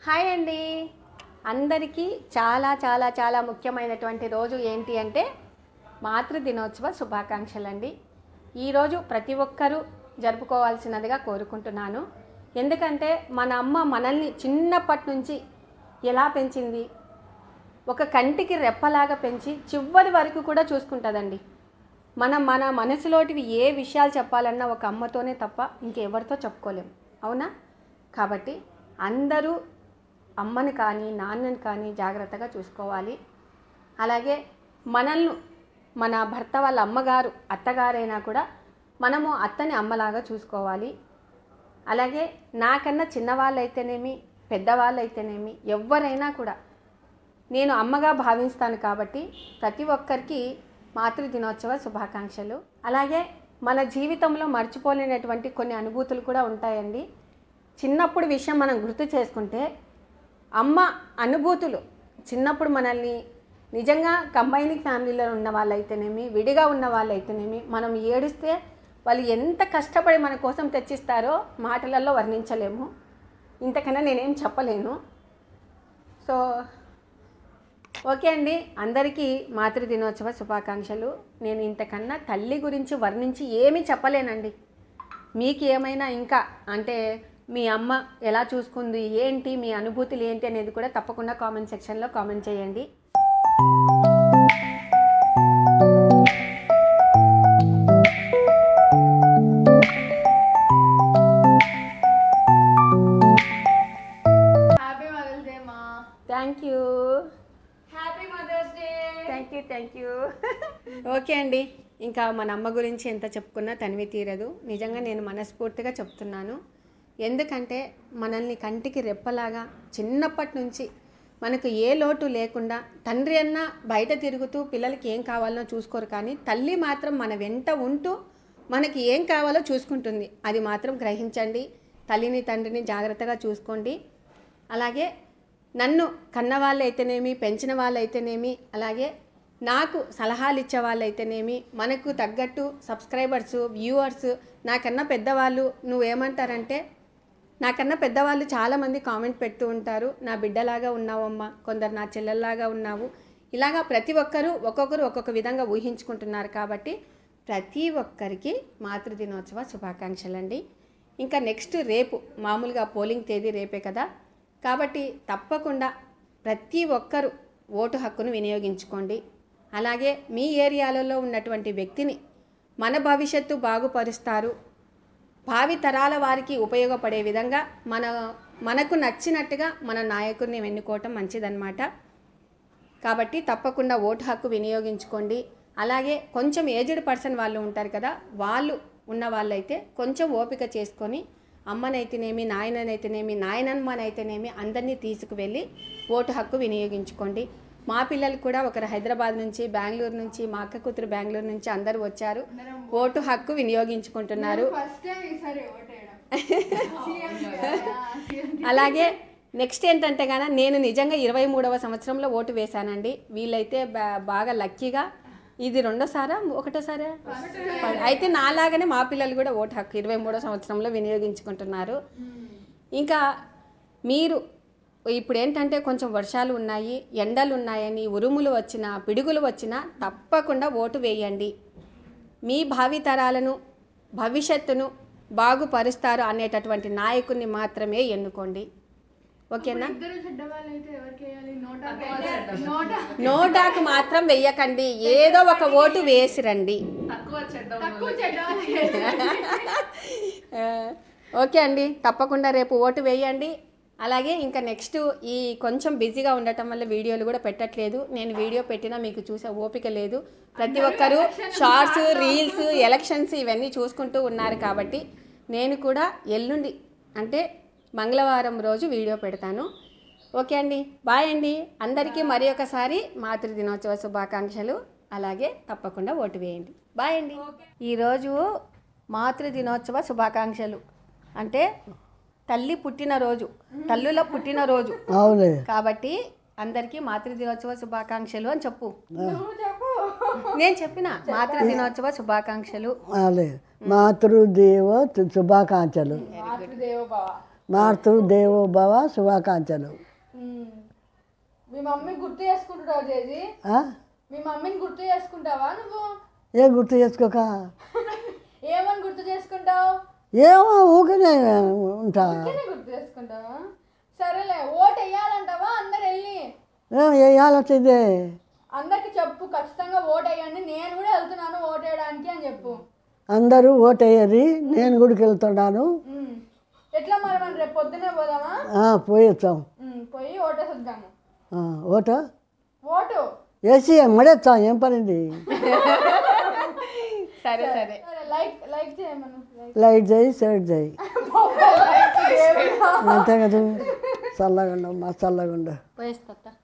Hi అండి అందరికీ చాలా చాలా చాలా ముఖ్యమైనటువంటి రోజు ఏంటి అంటే మాతృ దినోత్సవ శుభాకాంక్షలు అండి. ఈరోజు ప్రతి ఒక్కరూ జరుపుకోవాల్సినదిగా కోరుకుంటున్నాను. ఎందుకంటే మన అమ్మ మనల్ని చిన్నప్పటి నుంచి ఎలా పెంచింది, ఒక కంటికి రెప్పలాగా పెంచి చివరి వరకు కూడా చూసుకుంటుందండి. మన మనసులోటివి ఏ విషయాలు చెప్పాలన్నా ఒక అమ్మతోనే తప్ప ఇంకెవరితో చెప్పుకోలేము, అవునా? కాబట్టి అందరూ అమ్మని కానీ నాన్నని కానీ జాగ్రత్తగా చూసుకోవాలి. అలాగే మనల్ని మన భర్త వాళ్ళ అమ్మగారు అత్తగారైనా కూడా మనము అత్తని అమ్మలాగా చూసుకోవాలి. అలాగే నాకన్నా చిన్నవాళ్ళు అయితేనేమి పెద్దవాళ్ళు అయితేనేమి ఎవరైనా కూడా నేను అమ్మగా భావిస్తాను. కాబట్టి ప్రతి ఒక్కరికి మాతృ దినోత్సవ శుభాకాంక్షలు. అలాగే మన జీవితంలో మర్చిపోలేనటువంటి కొన్ని అనుభూతులు కూడా ఉంటాయండి. చిన్నప్పుడు విషయం మనం గుర్తు చేసుకుంటే అమ్మ అనుభూతులు చిన్నప్పుడు మనల్ని నిజంగా కంబైనింగ్ ఫ్యామిలీలో ఉన్న వాళ్ళైతేనేమి విడిగా ఉన్న వాళ్ళైతేనేమి మనం ఏడిస్తే వాళ్ళు ఎంత కష్టపడి మన కోసం తెచ్చిస్తారో మాటలలో వర్ణించలేము. ఇంతకన్నా నేనేం చెప్పలేను. సో ఓకే అండి, అందరికీ మాతృ దినోత్సవ శుభాకాంక్షలు. నేను ఇంతకన్నా తల్లి గురించి వర్ణించి ఏమీ చెప్పలేనండి. మీకు ఏమైనా ఇంకా అంటే మీ అమ్మ ఎలా చూసుకుంది ఏంటి, మీ అనుభూతులు ఏంటి అనేది కూడా తప్పకుండా కామెంట్ సెక్షన్లో కామెంట్ చేయండి. హ్యాపీ మదర్స్ డే మా. Thank you. Happy mother's day. Thank you. Okay అండి, ఇంకా మన అమ్మ గురించి ఎంత చెప్పుకున్నా తనివి తీరదు. నిజంగా నేను మనస్ఫూర్తిగా చెప్తున్నాను. ఎందుకంటే మనల్ని కంటికి రెప్పలాగా చిన్నప్పటి నుంచి మనకు ఏ లోటు లేకుండా, తండ్రి అన్న బయట తిరుగుతూ పిల్లలకి ఏం కావాలో చూసుకోరు, కానీ తల్లి మాత్రం మన వెంట ఉంటూ మనకి ఏం కావాలో చూసుకుంటుంది. అది మాత్రం గ్రహించండి. తల్లిని తండ్రిని జాగ్రత్తగా చూసుకోండి. అలాగే నన్ను కన్న వాళ్ళైతేనేమి పెంచిన వాళ్ళైతేనేమి అలాగే నాకు సలహాలు ఇచ్చే వాళ్ళైతేనేమి మనకు తగ్గట్టు సబ్స్క్రైబర్స్ వ్యూవర్స్ నాకన్నా పెద్దవాళ్ళు నువ్వేమంటారంటే నాకన్నా పెద్దవాళ్ళు చాలామంది కామెంట్ పెడుతూ ఉంటారు, నా బిడ్డలాగా ఉన్నావమ్మా, కొందరు నా చెల్లెల్లాగా ఉన్నావు, ఇలాగా ప్రతి ఒక్కరూ ఒక్కొక్కరు ఒక్కొక్క విధంగా ఊహించుకుంటున్నారు. కాబట్టి ప్రతి ఒక్కరికి మాతృ దినోత్సవ శుభాకాంక్షలండి. ఇంకా నెక్స్ట్ రేపు మామూలుగా పోలింగ్ తేదీ రేపే కదా, కాబట్టి తప్పకుండా ప్రతి ఒక్కరూ ఓటు హక్కును వినియోగించుకోండి. అలాగే మీ ఏరియాలలో ఉన్నటువంటి వ్యక్తిని మన భవిష్యత్తు బాగుపరుస్తారు, భావి తరాల వారికి ఉపయోగపడే విధంగా మనకు నచ్చినట్టుగా మన నాయకుడిని ఎన్నుకోవటం మంచిదన్నమాట. కాబట్టి తప్పకుండా ఓటు హక్కు వినియోగించుకోండి. అలాగే కొంచెం ఏజ్డ్ పర్సన్ వాళ్ళు ఉంటారు కదా, వాళ్ళు ఉన్న వాళ్ళైతే కొంచెం ఓపిక చేసుకొని అమ్మనైతేనేమి నాయననైతేనేమి నాయనమ్మనైతేనేమి అందరినీ తీసుకువెళ్ళి ఓటు హక్కు వినియోగించుకోండి. మా పిల్లలు కూడా ఒకరు హైదరాబాద్ నుంచి, బెంగళూరు నుంచి, మా అక్క కూతురు బెంగళూరు నుంచి అందరూ వచ్చారు, ఓటు హక్కు వినియోగించుకుంటున్నారు. అలాగే నెక్స్ట్ ఏంటంటే కనుక నేను నిజంగా 23వ సంవత్సరంలో ఓటు వేశానండి. వీళ్ళైతే బాగా లక్కీగా ఇది రెండోసారా ఒకటోసారా అయితే నాలాగానే మా పిల్లలు కూడా ఓటు హక్కు 23వ సంవత్సరంలో వినియోగించుకుంటున్నారు. ఇంకా మీరు ఇప్పుడు ఏంటంటే కొంచెం వర్షాలు ఉన్నాయి, ఎండలు ఉన్నాయని ఉరుములు వచ్చినా పిడుగులు వచ్చినా తప్పకుండా ఓటు వేయండి. మీ భావితరాలను భవిష్యత్తును బాగుపరుస్తారు అనేటటువంటి నాయకుడిని మాత్రమే ఎన్నుకోండి. ఓకేనా? నోటాకు మాత్రం వెయ్యకండి, ఏదో ఒక ఓటు వేసిరండి. ఓకే అండి, తప్పకుండా రేపు ఓటు వేయండి. అలాగే ఇంకా నెక్స్ట్ ఈ కొంచెం బిజీగా ఉండటం వల్ల వీడియోలు కూడా పెట్టట్లేదు. నేను వీడియో పెట్టినా మీకు చూసే ఓపిక లేదు. ప్రతి ఒక్కరూ షార్ట్స్ రీల్స్ ఎలక్షన్స్ ఇవన్నీ చూసుకుంటూ ఉన్నారు. కాబట్టి నేను కూడా ఎల్లుండి అంటే మంగళవారం రోజు వీడియో పెడతాను. ఓకే అండి, బాయ్ అండి. అందరికీ మరి ఒకసారి మాతృ దినోత్సవ శుభాకాంక్షలు. అలాగే తప్పకుండా ఓటు వేయండి. బాయ్ అండి. ఈరోజు మాతృ దినోత్సవ శుభాకాంక్షలు అంటే తల్లి పుట్టినరోజు, తల్లుల పుట్టినరోజు కాబట్టి అందరికీ మాతృ దినోత్సవ శుభాకాంక్షలు అని చెప్పు. నేను చెప్పిన మాతృ దినోత్సవ శుభాకాంక్షలు. మాతృదేవ శుభాకాంక్షలు. మాతృ దేవో భవ శుభాకాంక్షలు. మీ మమ్మీ గుర్తు చేసుకుంటావు జేజీ? ఆ? మీ మమ్మీని గుర్తు చేసుకుంటావా నువ్వు? ఏం గుర్తు చేసుకోక ఏమని గుర్తు చేసుకుంటావు? ఏమో ఊకనే ఉంటా. గుర్తు చేసుకుంటావా? సరేలే, ఓటు వేయాలంటావా? అందరు వెళ్ళి ఏం వేయాలొచ్చింది? అందరికి చెప్పు, ఖచ్చితంగా ఓటు వేయండి, నేను కూడా వెళ్తున్నాను ఓటు వేయడానికి అని చెప్పు. అందరూ ఓటు వేయరి, నేను గుడికి వెళ్తున్నాను. ఎట్లా మరి మనం రేపు పొద్దునే పోదామా? పోయి వచ్చాం. పోయి ఓటేసి వద్దాము. ఓటు ఓటు వేసి మడేస్తాం, ఏం పనింది. సరే సరే, లైక్ చేయమను. లైట్ చేయి, షేర్ చేయి, అంతే కదా. చల్లగా ఉండవు, మా చల్లగా ఉండవు. పోయేస్తా.